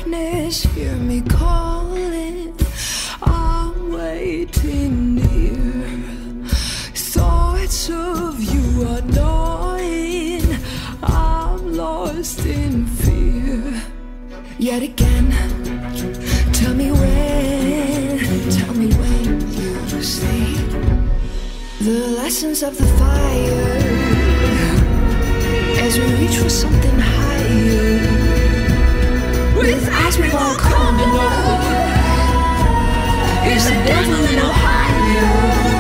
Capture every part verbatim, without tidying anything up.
darkness, hear me calling. I'm waiting near. Thoughts of you are gnawing. I'm lost in fear. Yet again, tell me when, tell me when you see the lessons of the fire as we reach for something higher. With eyes we've all come to know, it's the devil in Ohio.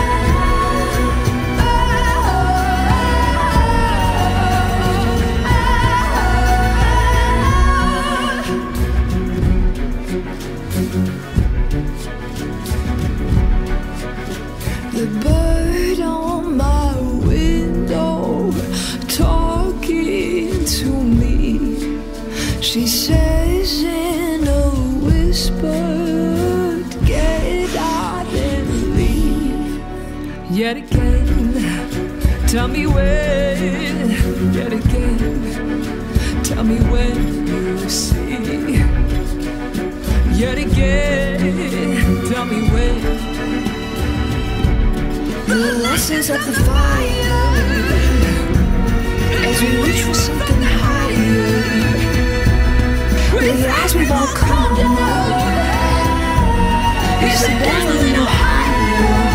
The bird on my window talking to me. She says in a whisper, get out and leave. Yet again, tell me when. Yet again, tell me when you see. Yet again, tell me when. The lessons of the fire as we reach for something higher. With eyes we've all come to know, it's the devil in Ohio.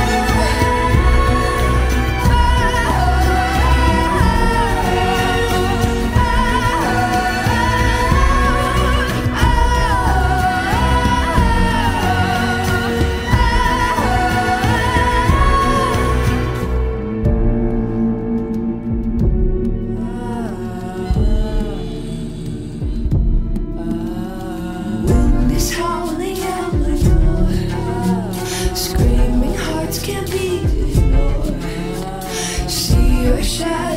Howling out my door, screaming hearts can't be ignored. See your shadow